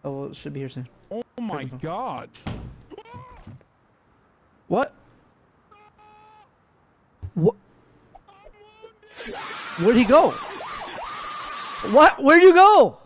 Oh, well, it should be here soon. Oh my god. What? What? Where'd he go? What? Where'd you go?